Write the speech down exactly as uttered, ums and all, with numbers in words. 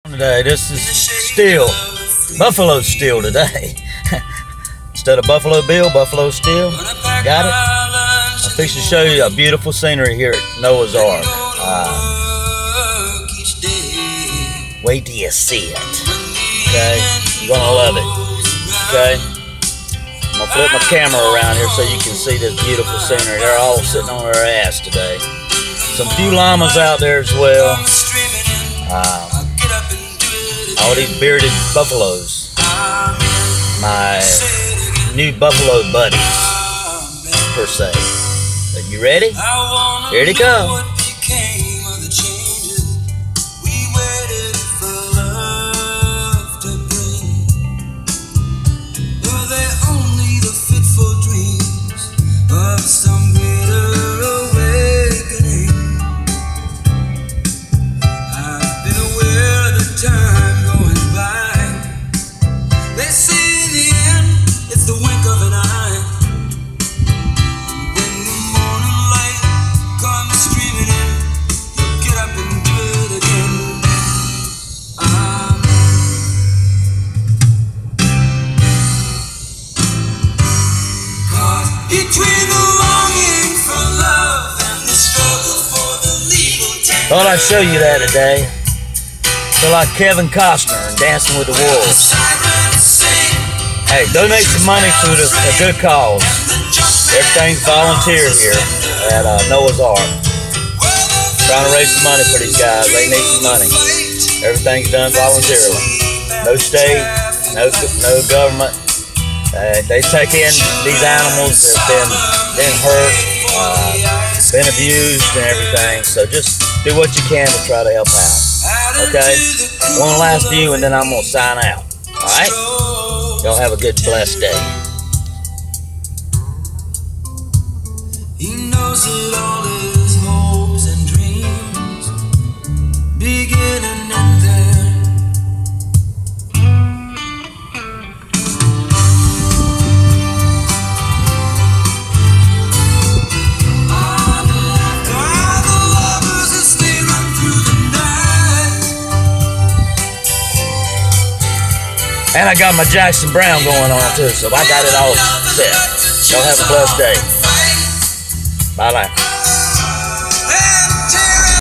Today, this is Steel, Buffalo Steel today. Instead of Buffalo Bill, Buffalo Steel. Got it? I'm fixing to show you a beautiful scenery here at Noah's Ark. Uh, wait till you see it. Okay? You're gonna love it. Okay? I'm gonna flip my camera around here so you can see this beautiful scenery. They're all sitting on their ass today. Some few llamas out there as well. Um, all these bearded buffaloes. My new buffalo buddies, per se. Are you ready? Here they go. Thought I'd show you that today. Feel like Kevin Costner and Dancing with the Wolves. Hey, donate some money to the, a good cause. Everything's volunteer here at uh, Noah's Ark. Trying to raise some money for these guys. They need some money. Everything's done voluntarily. No state, no no government. Uh, they take in these animals that have been been hurt, uh, been abused, and everything. So just do what you can to try to help out. Okay? One last view and then I'm going to sign out. Alright? Y'all have a good, blessed day. He knows that all his hopes and dreams begin and end there. And I got my Jackson Brown going on too, so I got it all set. Y'all have a blessed day. Bye-bye.